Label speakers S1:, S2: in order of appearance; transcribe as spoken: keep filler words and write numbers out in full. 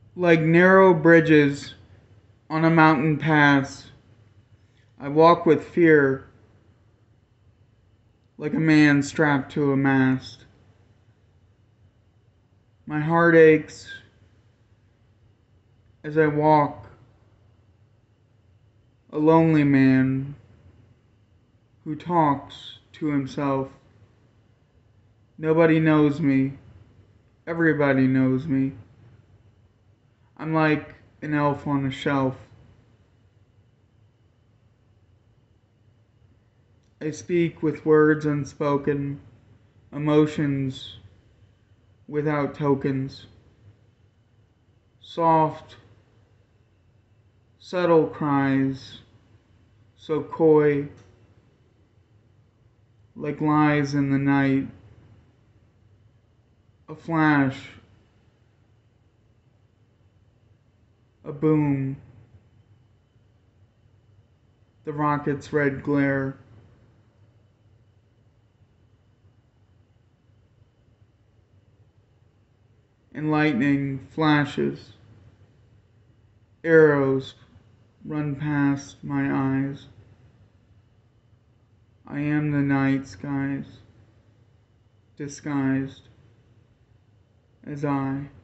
S1: Like narrow bridges on a mountain pass, I walk with fear like a man strapped to a mast. My heart aches as I walk, a lonely man who talks to himself. Nobody knows me. Everybody knows me. I'm like an elf on a shelf. I speak with words unspoken, emotions without tokens. Soft, subtle cries, so coy, like lies in the night. A flash, a boom, the rocket's red glare. And lightning flashes, arrows run past my eyes. I am the night skies, disguised as I.